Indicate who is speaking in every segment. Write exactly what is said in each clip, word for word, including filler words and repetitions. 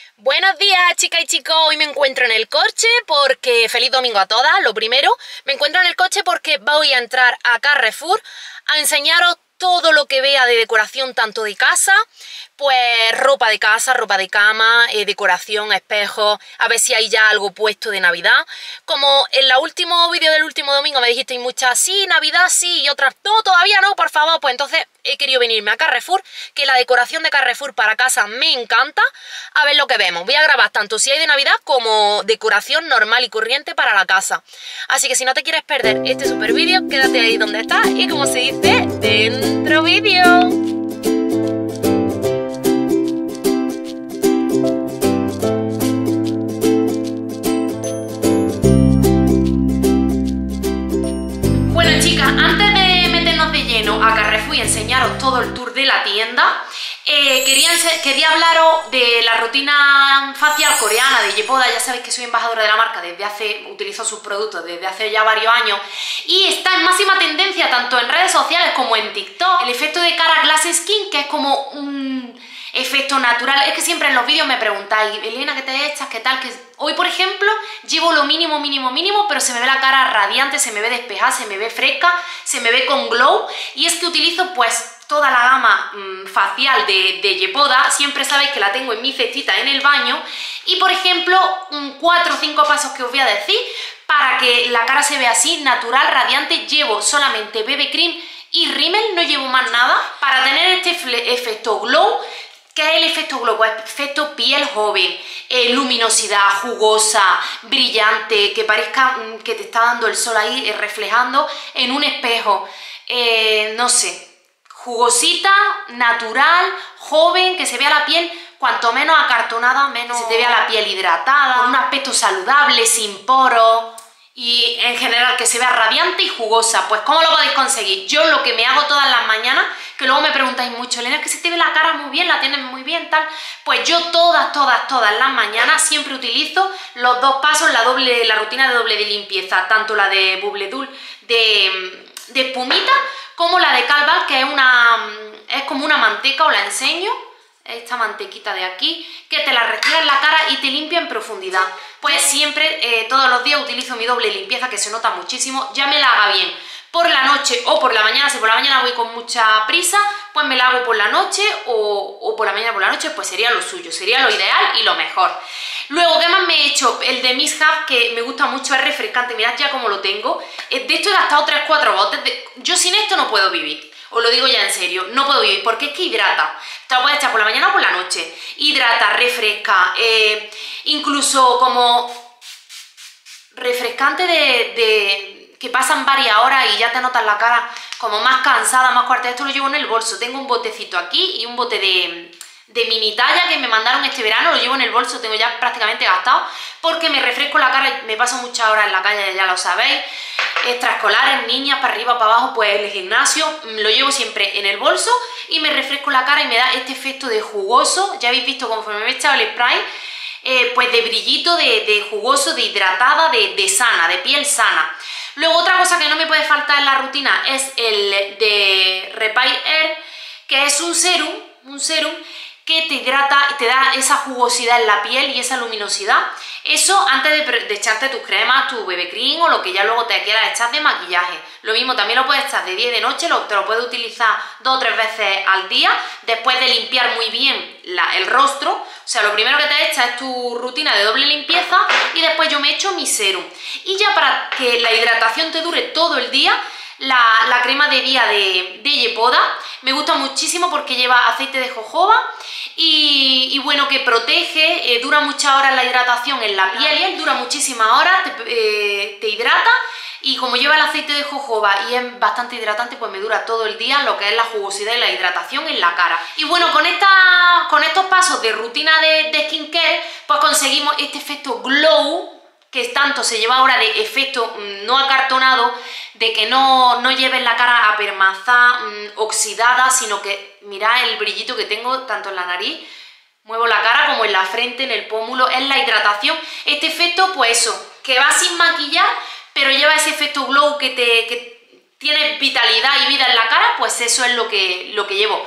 Speaker 1: Buenos días, chicas y chicos. Hoy me encuentro en el coche porque... Feliz domingo a todas, lo primero. Me encuentro en el coche porque voy a entrar a Carrefour a enseñaros todo lo que vea de decoración, tanto de casa, pues ropa de casa, ropa de cama, eh, decoración, espejos, a ver si hay ya algo puesto de Navidad. Como en el último vídeo del último domingo me dijisteis muchas, sí, Navidad sí, y otras, no, todavía no, por favor, pues entonces he querido venirme a Carrefour, que la decoración de Carrefour para casa me encanta, a ver lo que vemos. Voy a grabar tanto si hay de Navidad como decoración normal y corriente para la casa. Así que si no te quieres perder este super vídeo, quédate ahí donde estás y, como se dice, dentro vídeo. Bueno, chicas, antes de meternos de lleno a Carrefour y enseñaros todo el tour de la tienda, eh, quería, quería hablaros de la rutina facial coreana de Yepoda. Ya sabéis que soy embajadora de la marca desde hace, utilizo sus productos desde hace ya varios años y está en máxima tendencia tanto en redes sociales como en TikTok. El efecto de cara Glass Skin, que es como un efecto natural. Es que siempre en los vídeos me preguntáis, Elena, ¿qué te echas? ¿Qué tal? Que hoy, por ejemplo, llevo lo mínimo, mínimo, mínimo, pero se me ve la cara radiante, se me ve despejada, se me ve fresca, se me ve con glow. Y es que utilizo pues toda la gama mmm, facial de, de Yepoda. Siempre sabéis que la tengo en mi cestita en el baño. Y, por ejemplo, um, cuatro o cinco pasos que os voy a decir para que la cara se vea así, natural, radiante. Llevo solamente B B Cream y rímel, no llevo más nada, para tener este efecto glow. ¿Qué es el efecto glow? Pues efecto piel joven, eh, luminosidad, jugosa, brillante, que parezca mm, que te está dando el sol ahí eh, reflejando en un espejo, eh, no sé, jugosita, natural, joven, que se vea la piel cuanto menos acartonada, menos se te vea la piel hidratada, con un aspecto saludable, sin poros. Y en general que se vea radiante y jugosa. Pues ¿cómo lo podéis conseguir? Yo lo que me hago todas las mañanas, que luego me preguntáis mucho, Elena, es que se te ve la cara muy bien, la tienes muy bien, tal. Pues yo todas, todas, todas las mañanas siempre utilizo los dos pasos, la doble, la rutina de doble de limpieza, tanto la de Bubble Doll de, de espumita, como la de Calval, que es una es como una manteca, os la enseño. Esta mantequita de aquí, que te la retira en la cara y te limpia en profundidad. Pues siempre, eh, todos los días utilizo mi doble limpieza, que se nota muchísimo, ya me la haga bien por la noche o por la mañana. Si por la mañana voy con mucha prisa, pues me la hago por la noche, o, o por la mañana por la noche, pues sería lo suyo, sería lo ideal y lo mejor. Luego, ¿qué más me he hecho? El de Miss Hub, que me gusta mucho, es refrescante, mirad ya cómo lo tengo. De esto he gastado tres cuatro botes, de... yo sin esto no puedo vivir. Os lo digo ya en serio, no puedo vivir, porque es que hidrata. Te lo puedes echar por la mañana o por la noche. Hidrata, refresca, eh, incluso como refrescante de, de que pasan varias horas y ya te notas la cara como más cansada, más cuarta. Esto lo llevo en el bolso. Tengo un botecito aquí y un bote de, de mini talla que me mandaron este verano. Lo llevo en el bolso, tengo ya prácticamente gastado, porque me refresco la cara. Me paso muchas horas en la calle, ya lo sabéis. Extraescolares, niñas, para arriba, para abajo, pues el gimnasio, lo llevo siempre en el bolso y me refresco la cara y me da este efecto de jugoso. Ya habéis visto conforme me he echado el spray, eh, pues de brillito, de, de jugoso, de hidratada, de, de sana, de piel sana. Luego, otra cosa que no me puede faltar en la rutina es el de Repair Air, que es un serum, un serum que te hidrata y te da esa jugosidad en la piel y esa luminosidad. Eso antes de, de echarte tus cremas, tu B B Cream o lo que ya luego te quieras echar de maquillaje. Lo mismo, también lo puedes echar de día y de noche, lo, te lo puedes utilizar dos o tres veces al día, después de limpiar muy bien la, el rostro. O sea, lo primero que te echas es tu rutina de doble limpieza y después yo me echo mi serum. Y ya para que la hidratación te dure todo el día, la, la crema de día de, de Yepoda me gusta muchísimo porque lleva aceite de jojoba y, y bueno, que protege, eh, dura muchas horas la hidratación en la piel, dura muchísimas horas, te, eh, te hidrata, y como lleva el aceite de jojoba y es bastante hidratante, pues me dura todo el día lo que es la jugosidad y la hidratación en la cara. Y bueno, con, esta, con estos pasos de rutina de, de skincare, pues conseguimos este efecto glow, que tanto se lleva ahora de efecto mmm, no acartonado, de que no, no lleves la cara apermazada, mmm, oxidada, sino que mirad el brillito que tengo tanto en la nariz, muevo la cara, como en la frente, en el pómulo. Es la hidratación. Este efecto, pues eso, que va sin maquillar, pero lleva ese efecto glow que te que tiene vitalidad y vida en la cara, pues eso es lo que, lo que llevo.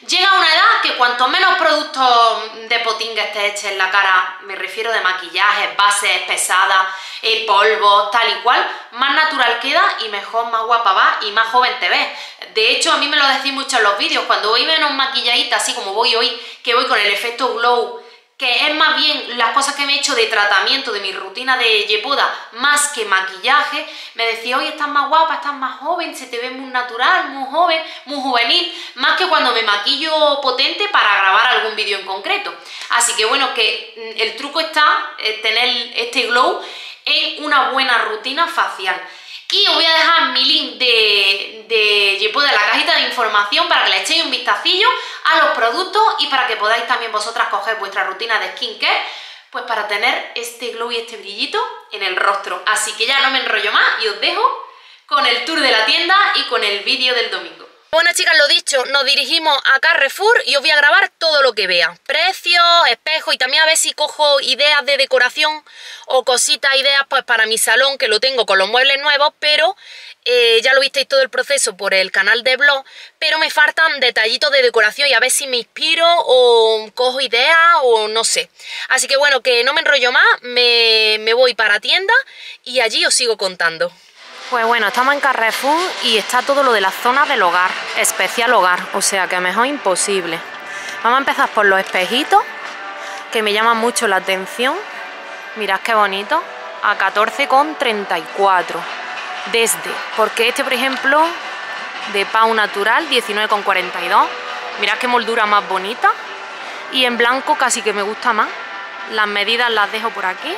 Speaker 1: Llega una edad que cuanto menos productos de potingues te eches en la cara, me refiero de maquillajes, bases pesadas, eh, polvos, tal y cual, más natural queda y mejor, más guapa va y más joven te ves. De hecho, a mí me lo decís mucho en los vídeos, cuando voy menos maquilladita, así como voy hoy, que voy con el efecto glow, que es más bien las cosas que me he hecho de tratamiento de mi rutina de Yepoda más que maquillaje, me decía, oye, estás más guapa, estás más joven, se te ve muy natural, muy joven, muy juvenil, más que cuando me maquillo potente para grabar algún vídeo en concreto. Así que bueno, que el truco está en tener este glow en una buena rutina facial. Y os voy a dejar mi link de, de Yepoda en la cajita de información para que le echéis un vistacillo a los productos y para que podáis también vosotras coger vuestra rutina de skincare, pues para tener este glow y este brillito en el rostro. Así que ya no me enrollo más y os dejo con el tour de la tienda y con el vídeo del domingo. Bueno, chicas, lo dicho, nos dirigimos a Carrefour y os voy a grabar todo lo que vea. Precios, espejos y también a ver si cojo ideas de decoración o cositas, ideas pues para mi salón, que lo tengo con los muebles nuevos, pero eh, ya lo visteis todo el proceso por el canal de blog, pero me faltan detallitos de decoración y a ver si me inspiro o cojo ideas o no sé. Así que bueno, que no me enrollo más, me, me voy para tienda y allí os sigo contando. Pues bueno, estamos en Carrefour y está todo lo de la zona del hogar, especial hogar, o sea que mejor imposible. Vamos a empezar por los espejitos, que me llaman mucho la atención. Mirad qué bonito, a catorce con treinta y cuatro. Desde, porque este por ejemplo, de Pau Natural, diecinueve con cuarenta y dos. Mirad qué moldura más bonita. Y en blanco casi que me gusta más. Las medidas las dejo por aquí.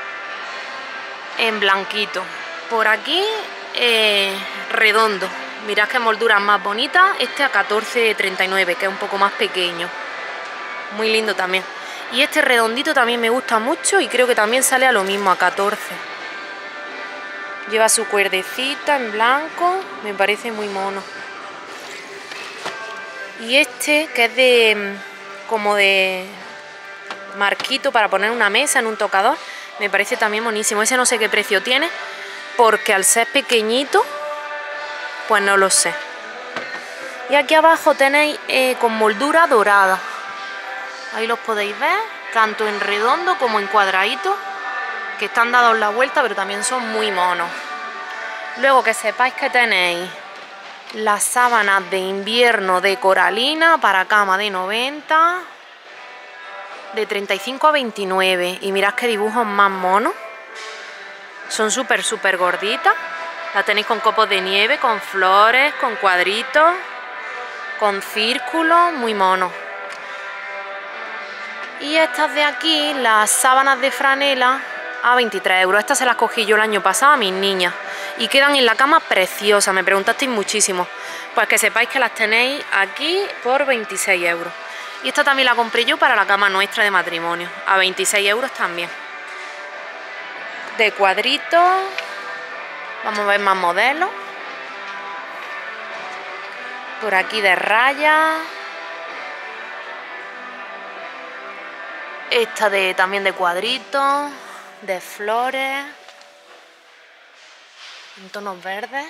Speaker 1: En blanquito. Por aquí, eh, redondo. Mirad qué molduras más bonitas. Este a catorce treinta y nueve, que es un poco más pequeño. Muy lindo también. Y este redondito también me gusta mucho y creo que también sale a lo mismo, a catorce. Lleva su cuerdecita en blanco. Me parece muy mono. Y este, que es de como de marquito para poner una mesa en un tocador, me parece también monísimo. Ese no sé qué precio tiene, porque al ser pequeñito, pues no lo sé. Y aquí abajo tenéis eh, con moldura dorada. Ahí los podéis ver, tanto en redondo como en cuadradito, que están dados la vuelta, pero también son muy monos. Luego que sepáis que tenéis las sábanas de invierno de coralina para cama de noventa, de treinta y cinco a veintinueve. Y mirad qué dibujos más monos. Son súper, súper gorditas. Las tenéis con copos de nieve, con flores, con cuadritos, con círculos, muy monos. Y estas de aquí, las sábanas de franela, a veintitrés euros. Estas se las cogí yo el año pasado a mis niñas. Y quedan en la cama preciosas, me preguntasteis muchísimo. Pues que sepáis que las tenéis aquí por veintiséis euros. Y esta también la compré yo para la cama nuestra de matrimonio, a veintiséis euros también. De cuadritos, vamos a ver más modelos. Por aquí de rayas. Esta de, también de cuadritos, de flores, en tonos verdes.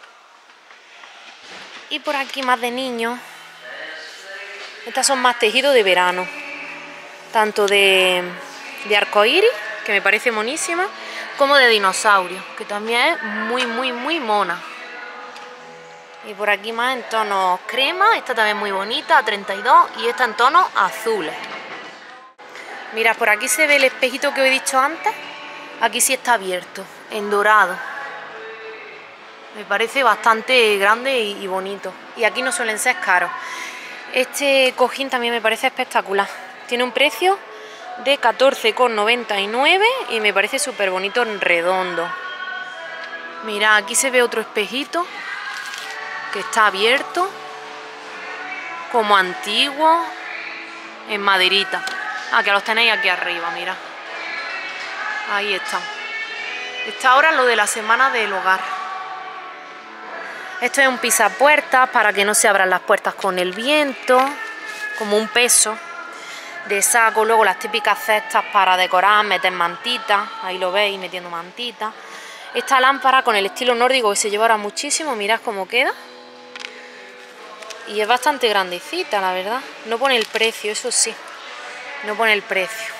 Speaker 1: Y por aquí más de niños. Estas son más tejidos de verano, tanto de, de arcoíris, que me parece monísima, como de dinosaurio, que también es muy, muy, muy mona. Y por aquí más en tonos crema, esta también es muy bonita, a treinta y dos, y esta en tonos azules. Mirad, por aquí se ve el espejito que os he dicho antes, aquí sí está abierto, en dorado. Me parece bastante grande y, y bonito, y aquí no suelen ser caros. Este cojín también me parece espectacular, tiene un precio de catorce con noventa y nueve y me parece súper bonito en redondo. Mirad, aquí se ve otro espejito que está abierto, como antiguo, en maderita. Ah, que los tenéis aquí arriba, mirad. Ahí están. Está ahora lo de la semana del hogar. Esto es un pisapuertas para que no se abran las puertas con el viento, como un peso de saco. Luego las típicas cestas para decorar, meter mantitas, ahí lo veis, metiendo mantitas. Esta lámpara con el estilo nórdico que se lleva ahora muchísimo, mirad cómo queda. y es bastante grandecita, la verdad. No pone el precio, eso sí, no pone el precio.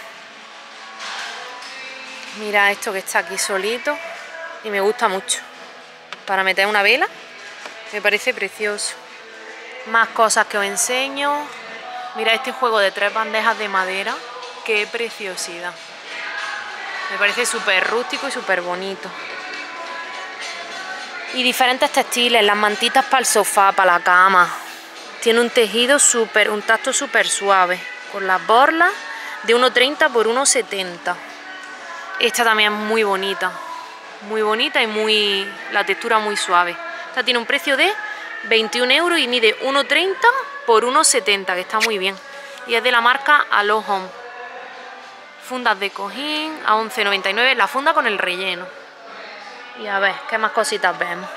Speaker 1: Mira esto que está aquí solito y me gusta mucho. Para meter una vela, me parece precioso. Más cosas que os enseño. Mira este juego de tres bandejas de madera, qué preciosidad. Me parece súper rústico y súper bonito. Y diferentes textiles, las mantitas para el sofá, para la cama. Tiene un tejido súper, un tacto súper suave, con las borlas de uno treinta por uno setenta. Esta también es muy bonita, muy bonita y muy la textura muy suave. Esta tiene un precio de veintiún euros y mide uno treinta por uno setenta, que está muy bien. Y es de la marca Alo Home. Fundas de cojín a once noventa y nueve, la funda con el relleno. Y a ver, ¿qué más cositas vemos?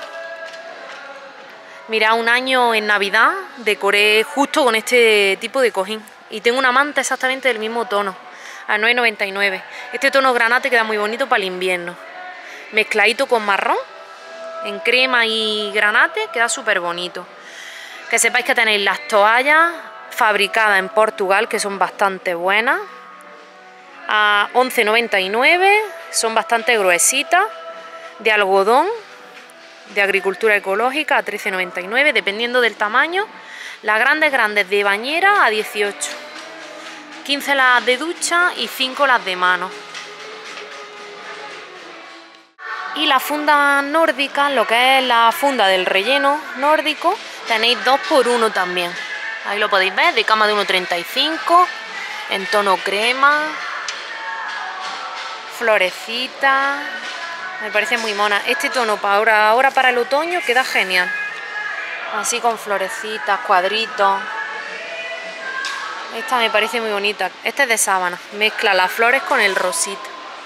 Speaker 1: Mira, un año en Navidad decoré justo con este tipo de cojín. Y tengo una manta exactamente del mismo tono, a nueve noventa y nueve. Este tono granate queda muy bonito para el invierno. Mezcladito con marrón, en crema y granate, queda súper bonito. Que sepáis que tenéis las toallas fabricadas en Portugal, que son bastante buenas, a once noventa y nueve, son bastante gruesitas, de algodón, de agricultura ecológica, a trece noventa y nueve, dependiendo del tamaño. Las grandes grandes de bañera a dieciocho, quince las de ducha y cinco las de mano. Y la funda nórdica, lo que es la funda del relleno nórdico, tenéis dos por uno también. Ahí lo podéis ver, de cama de uno treinta y cinco, en tono crema, florecita. Me parece muy mona. Este tono para ahora, ahora para el otoño queda genial. Así con florecitas, cuadritos. Esta me parece muy bonita. Esta es de sábana. Mezcla las flores con el rosita.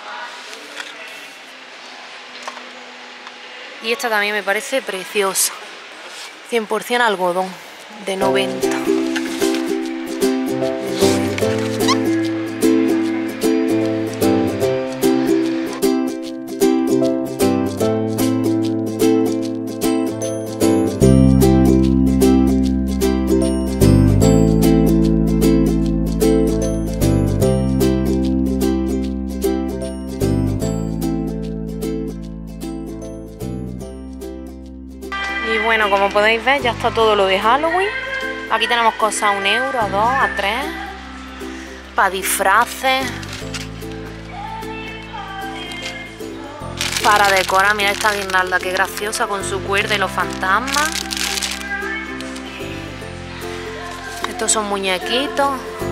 Speaker 1: Y esta también me parece preciosa. cien por cien algodón, de noventa. Y bueno, como podéis ver, ya está todo lo de Halloween. Aquí tenemos cosas a un euro, a dos, a tres, para disfraces, para decorar. Mira esta guirnalda, qué graciosa, con su cuerda y los fantasmas. Estos son muñequitos.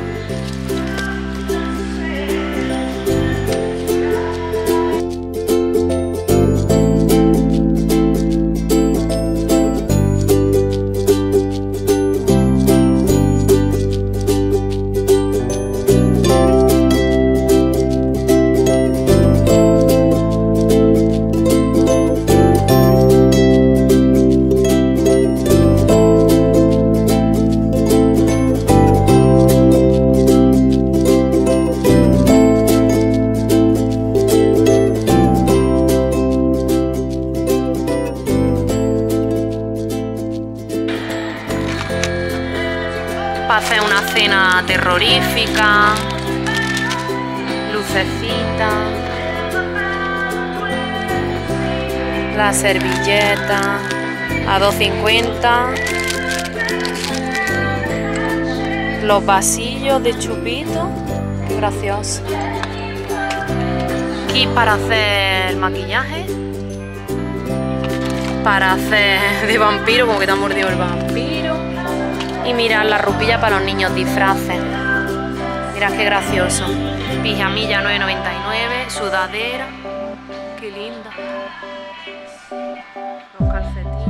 Speaker 1: Para hacer una cena terrorífica, lucecitas, la servilleta a dos cincuenta, los vasillos de chupito, qué gracioso. Kit para hacer el maquillaje, para hacer de vampiro, como que te ha mordido el vampiro. Y mirad la ropilla para los niños, disfraces. Mirad qué gracioso. Pijamilla nueve noventa y nueve, sudadera. Qué linda. Los calcetines.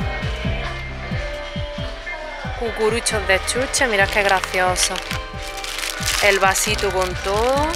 Speaker 1: Cucuruchos de chuche, mirad qué gracioso. el vasito con todo.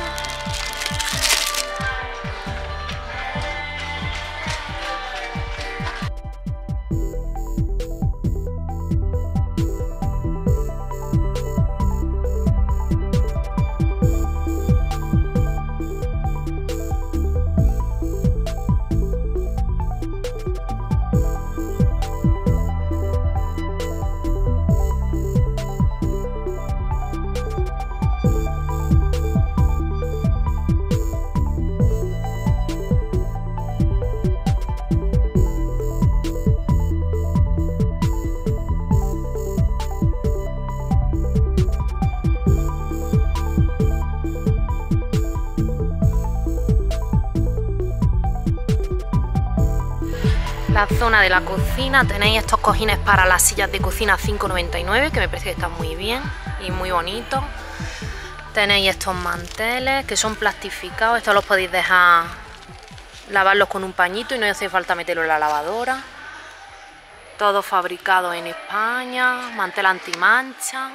Speaker 1: La zona de la cocina, tenéis estos cojines para las sillas de cocina a cinco noventa y nueve, que me parece que están muy bien y muy bonitos. Tenéis estos manteles que son plastificados, estos los podéis dejar lavarlos con un pañito y no hace falta meterlo en la lavadora. Todo fabricado en España, mantel antimancha.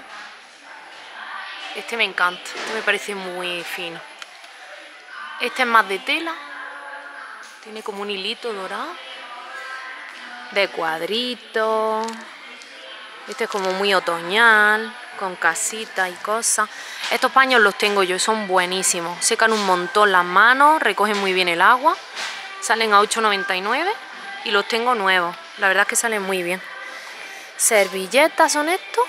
Speaker 1: Este me encanta, este me parece muy fino. Este es más de tela, tiene como un hilito dorado, de cuadritos. Este es como muy otoñal, con casitas y cosas. Estos paños los tengo yo y son buenísimos. Secan un montón las manos, recogen muy bien el agua. Salen a ocho noventa y nueve y los tengo nuevos. La verdad es que salen muy bien. ¿Servilletas son estos?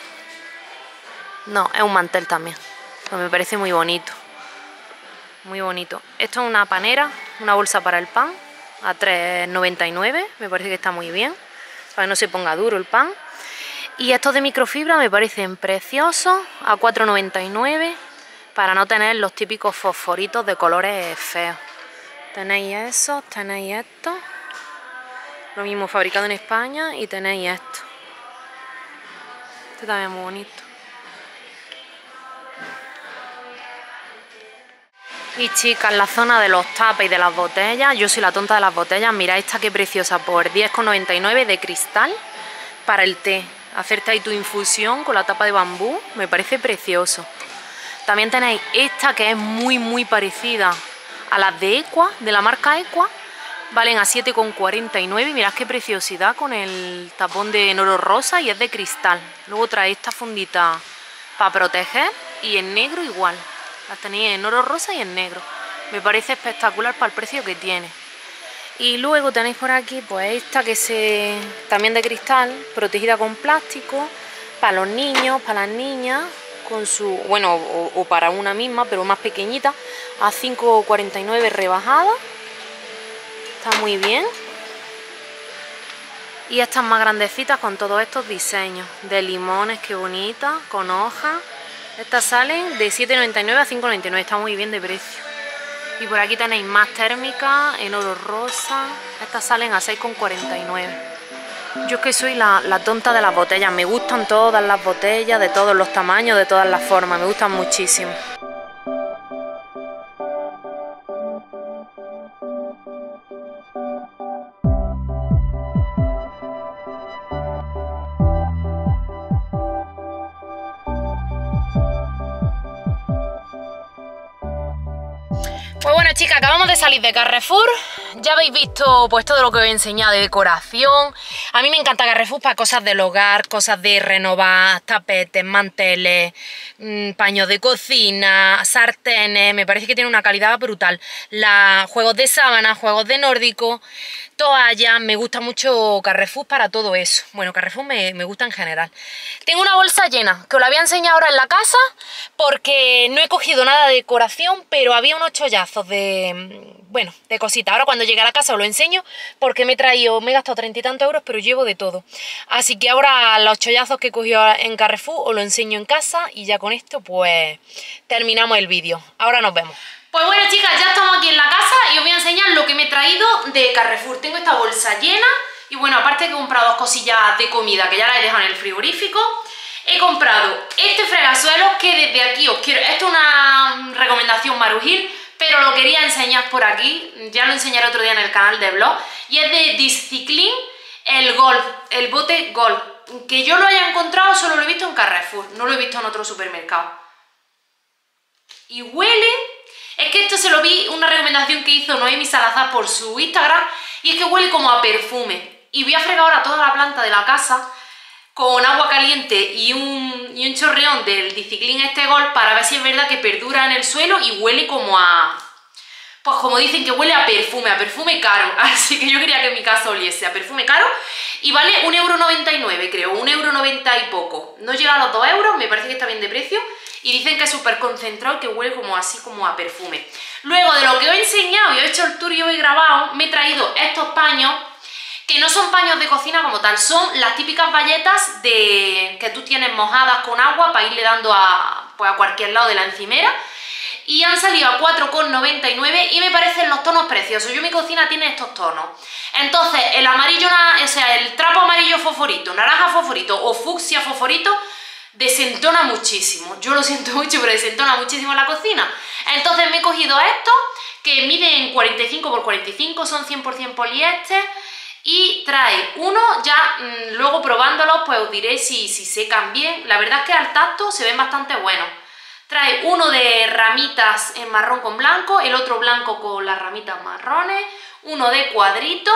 Speaker 1: No, es un mantel también. Pues me parece muy bonito. Muy bonito. Esto es una panera, una bolsa para el pan, a tres noventa y nueve. Me parece que está muy bien, para que no se ponga duro el pan. Y estos de microfibra me parecen preciosos, a cuatro noventa y nueve, para no tener los típicos fosforitos de colores feos. Tenéis esos, tenéis estos, lo mismo fabricado en España, y tenéis esto. Este también es muy bonito. Y chicas, la zona de los tapes y de las botellas, yo soy la tonta de las botellas. Mirad esta que preciosa, por diez noventa y nueve, de cristal, para el té. Hacerte ahí tu infusión con la tapa de bambú, me parece precioso. También tenéis esta que es muy muy parecida a las de Equa, de la marca Equa. Valen a siete cuarenta y nueve, mirad qué preciosidad con el tapón de oro rosa, y es de cristal. Luego trae esta fundita para proteger, y en negro igual. Las tenéis en oro rosa y en negro. Me parece espectacular para el precio que tiene. Y luego tenéis por aquí pues esta que se también de cristal, protegida con plástico, para los niños, para las niñas, con su, bueno, o, o para una misma, pero más pequeñita, a cinco cuarenta y nueve rebajada. Está muy bien. Y estas más grandecitas con todos estos diseños de limones, qué bonitas, con hojas. Estas salen de siete noventa y nueve a cinco noventa y nueve, está muy bien de precio. Y por aquí tenéis más térmicas en oro rosa. Estas salen a seis cuarenta y nueve. Yo es que soy la, la tonta de las botellas. Me gustan todas las botellas, de todos los tamaños, de todas las formas. Me gustan muchísimo. Pues bueno, chicas, acabamos de salir de Carrefour. Ya habéis visto pues todo lo que os he enseñado de decoración. A mí me encanta Carrefour para cosas del hogar, cosas de renovar, tapetes, manteles, mmm, paños de cocina, sartenes. Me parece que tiene una calidad brutal. La, juegos de sábana, juegos de nórdico, toallas. Me gusta mucho Carrefour para todo eso. Bueno, Carrefour me, me gusta en general. Tengo una bolsa llena, que os la voy a enseñar ahora en la casa, porque no he cogido nada de decoración, pero había unos chollazos de, bueno, de cositas. Ahora cuando llegue a la casa os lo enseño, porque me he traído, me he gastado treinta y tantos euros, pero llevo de todo. Así que ahora los chollazos que he cogido en Carrefour os lo enseño en casa, y ya con esto pues terminamos el vídeo. Ahora nos vemos. Pues bueno, chicas, ya estamos aquí en la casa y os voy a enseñar lo que me he traído de Carrefour. Tengo esta bolsa llena y bueno, aparte que he comprado dos cosillas de comida que ya las he dejado en el frigorífico. He comprado este fregasuelos que desde aquí os quiero... Esto es una recomendación Marujil, pero lo quería enseñar por aquí. Ya lo enseñaré otro día en el canal de vlog. Y es de Discipline, el Gold, el bote Gold. Que yo lo haya encontrado solo lo he visto en Carrefour, no lo he visto en otro supermercado. y huele... Es que esto se lo vi, una recomendación que hizo Noemi Salazar por su Instagram, y es que huele como a perfume. Y voy a fregar ahora toda la planta de la casa con agua caliente y un, y un chorreón del Diciclin este Gol para ver si es verdad que perdura en el suelo y huele como a... Pues como dicen, que huele a perfume, a perfume caro. Así que yo quería que mi casa oliese a perfume caro. Y vale un euro noventa y nueve, creo, un euro noventa y poco. No llega a los dos euros, me parece que está bien de precio. Y dicen que es súper concentrado, que huele como así, como a perfume. Luego de lo que os he enseñado y os he hecho el tour y os he grabado, me he traído estos paños, que no son paños de cocina como tal, son las típicas bayetas de que tú tienes mojadas con agua para irle dando a, pues a cualquier lado de la encimera. Y han salido a cuatro con noventa y nueve y me parecen los tonos preciosos. Yo, mi cocina tiene estos tonos. Entonces, el amarillo, o sea, el trapo amarillo fosforito, naranja fosforito o fucsia fosforito, desentona muchísimo. Yo lo siento mucho, pero desentona muchísimo la cocina. Entonces me he cogido estos, que miden cuarenta y cinco por cuarenta y cinco, son cien por cien poliéster, y trae uno, ya mmm, luego probándolos pues os diré si, si secan bien. La verdad es que al tacto se ven bastante buenos. Trae uno de ramitas en marrón con blanco, el otro blanco con las ramitas marrones, uno de cuadrito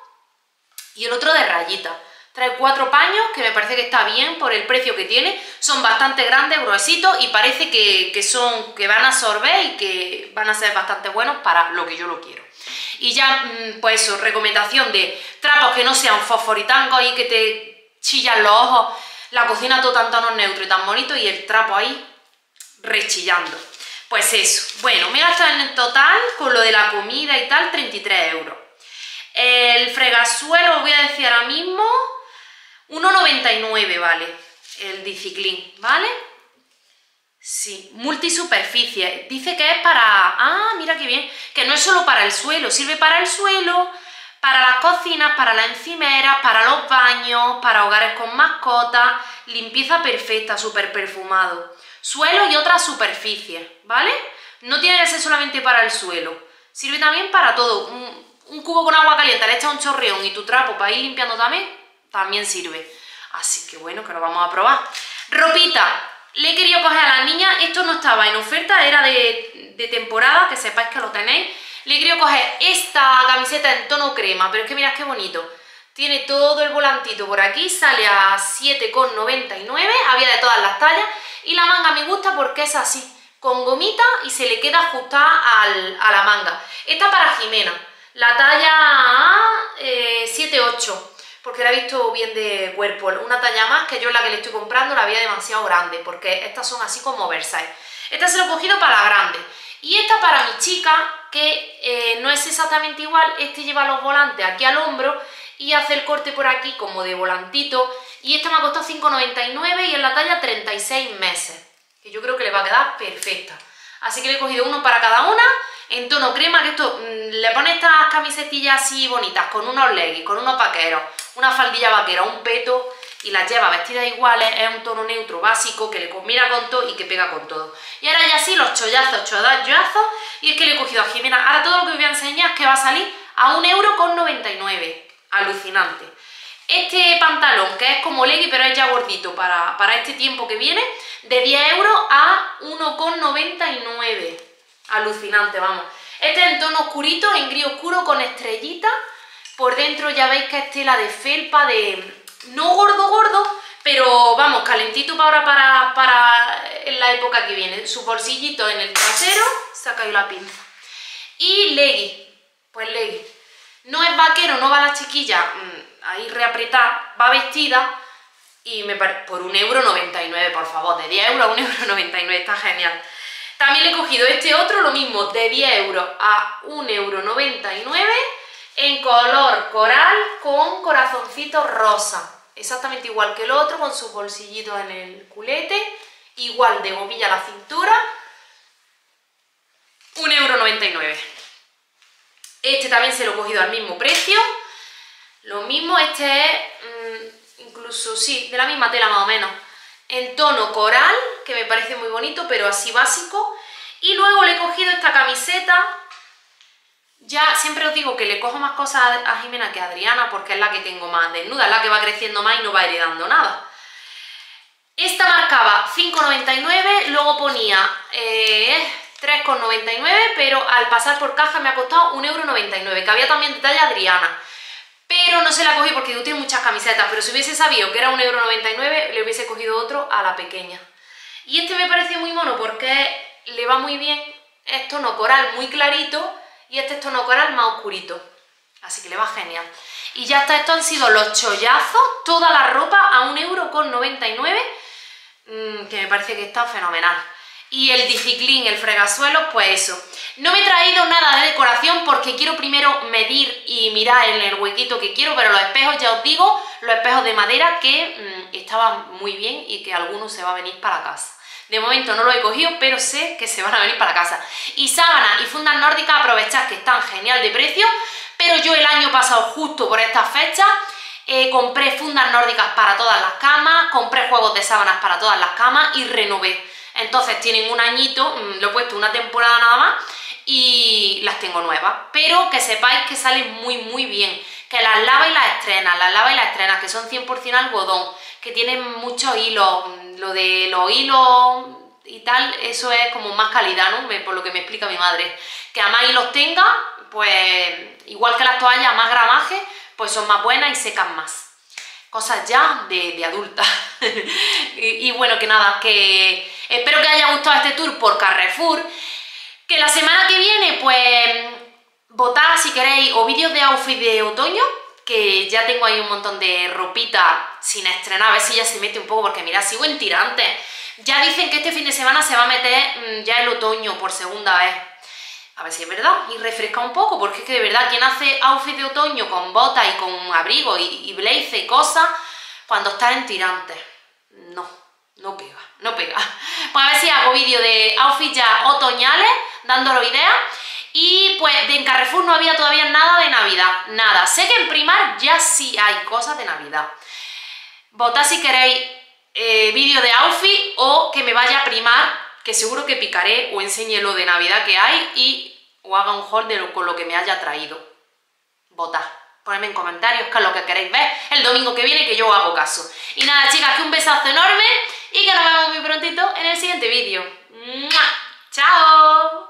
Speaker 1: y el otro de rayita. Trae cuatro paños, que me parece que está bien por el precio que tiene. Son bastante grandes, gruesitos, y parece que, que, son, que van a absorber y que van a ser bastante buenos para lo que yo lo quiero. Y ya, pues eso, recomendación de trapos que no sean fosforitangos y que te chillan los ojos. La cocina todo tan tonos neutros y tan bonito, y el trapo ahí rechillando. Pues eso. Bueno, me he gastado en el total, con lo de la comida y tal, treinta y tres euros. El fregasuelo, os voy a decir ahora mismo, uno noventa y nueve vale, el Diciclin, ¿vale? Sí, multisuperficie. Dice que es para... Ah, mira qué bien. Que no es solo para el suelo, sirve para el suelo, para las cocinas, para las encimeras, para los baños, para hogares con mascotas. Limpieza perfecta, súper perfumado. Suelo y otras superficies, ¿vale? No tiene que ser solamente para el suelo. Sirve también para todo. Un, un cubo con agua caliente, le echas un chorreón y tu trapo para ir limpiando también, también sirve. Así que bueno, que lo vamos a probar. Ropita. Le he querido coger a las niñas, esto no estaba en oferta, era de, de temporada, que sepáis que lo tenéis. Le he querido coger esta camiseta en tono crema, pero es que mirad qué bonito. Tiene todo el volantito por aquí, sale a siete con noventa y nueve, había de todas las tallas. Y la manga me gusta porque es así, con gomita, y se le queda ajustada al, a la manga. Esta para Jimena, la talla eh, siete ocho. Porque la he visto bien de cuerpo, una talla más, que yo la que le estoy comprando la veía demasiado grande, porque estas son así como oversize. Esta se la he cogido para la grande. Y esta para mi chica, que eh, no es exactamente igual. Este lleva los volantes aquí al hombro y hace el corte por aquí como de volantito. Y esta me ha costado cinco con noventa y nueve y en la talla treinta y seis meses, que yo creo que le va a quedar perfecta. Así que le he cogido uno para cada una, en tono crema, que esto mmm, le pone estas camisetillas así bonitas, con unos leggings, con unos vaqueros, una faldilla vaquera, un peto, y las lleva vestidas iguales. Es un tono neutro básico que le combina con todo y que pega con todo. Y ahora ya sí, los chollazos, chollazos, y es que le he cogido a Jimena. Ahora todo lo que os voy a enseñar es que va a salir a un euro con noventa y nueve. Alucinante. Este pantalón, que es como legging, pero es ya gordito para, para este tiempo que viene, de diez euros a uno con noventa y nueve. Alucinante, vamos. Este es en tono oscurito, en gris oscuro con estrellitas. Por dentro ya veis que es tela de felpa, de no gordo gordo, pero vamos, calentito para ahora, para, para en la época que viene. Su bolsillito en el trasero, saca ahí la pinza. Y legging, pues legging. No es vaquero, no va la chiquilla mmm, ahí reapretada, va vestida y me parece por un euro noventa y nueve, por favor, de diez euros a un euro noventa y nueve, está genial. También le he cogido este otro, lo mismo, de diez euros a un euro noventa y nueve, en color coral con corazoncito rosa. Exactamente igual que el otro, con sus bolsillitos en el culete, igual de gomilla a la cintura, un euro noventa y nueve. Este también se lo he cogido al mismo precio, lo mismo, este es mmm, incluso, sí, de la misma tela más o menos, en tono coral, que me parece muy bonito, pero así básico. Y luego le he cogido esta camiseta, ya siempre os digo que le cojo más cosas a Jimena que a Adriana, porque es la que tengo más desnuda, es la que va creciendo más y no va heredando nada. Esta marcaba cinco con noventa y nueve, luego ponía... Eh, tres con noventa y nueve, pero al pasar por caja me ha costado un euro noventa y nueve, que había también de talla Adriana. Pero no se la cogí porque yo tengo muchas camisetas, pero si hubiese sabido que era un euro noventa y nueve, le hubiese cogido otro a la pequeña. Y este me pareció muy mono porque le va muy bien, es tono coral muy clarito y este es tono coral más oscurito. Así que le va genial. Y ya está, estos han sido los chollazos, toda la ropa a un euro noventa y nueve, mmm, que me parece que está fenomenal. Y el Digiclean, el fregasuelos, pues eso. No me he traído nada de decoración porque quiero primero medir y mirar en el huequito que quiero, pero los espejos, ya os digo, los espejos de madera que mmm, estaban muy bien y que algunos se va a venir para casa. De momento no los he cogido, pero sé que se van a venir para casa. Y sábanas y fundas nórdicas, aprovechad que están genial de precio, pero yo el año pasado, justo por estas fechas, eh, compré fundas nórdicas para todas las camas, compré juegos de sábanas para todas las camas y renové. Entonces tienen un añito, lo he puesto una temporada nada más y las tengo nuevas. Pero que sepáis que salen muy muy bien, que las lava y las estrenas, las lava y las estrenas, que son cien por cien algodón, que tienen muchos hilos, lo de los hilos y tal, eso es como más calidad, ¿no? Por lo que me explica mi madre. Que a más hilos tenga, pues igual que las toallas, más gramaje, pues son más buenas y secan más. Cosas ya de, de adulta. y, y bueno, que nada, que espero que haya gustado este tour por Carrefour. Que la semana que viene, pues, votad si queréis o vídeos de outfit de otoño, que ya tengo ahí un montón de ropita sin estrenar, a ver si ya se mete un poco, porque mirad, sigo en tirantes. Ya dicen que este fin de semana se va a meter mmm, ya el otoño por segunda vez. A ver si es verdad, y refresca un poco, porque es que de verdad, quien hace outfit de otoño con botas y con abrigo y, y blazer y cosas, cuando está en tirantes, no, no pega, no pega. Pues a ver si hago vídeo de outfits ya otoñales, dándolo ideas. Y pues de en Carrefour no había todavía nada de Navidad, nada. Sé que en Primar ya sí hay cosas de Navidad. Votad si queréis eh, vídeo de outfit o que me vaya a Primar, que seguro que picaré o enseñe lo de Navidad que hay y o haga un haul de lo, con lo que me haya traído. Votad, ponedme en comentarios qué es lo que queréis ver el domingo que viene, que yo hago caso. Y nada, chicas, que un besazo enorme y que nos vemos muy prontito en el siguiente vídeo. ¡Chao!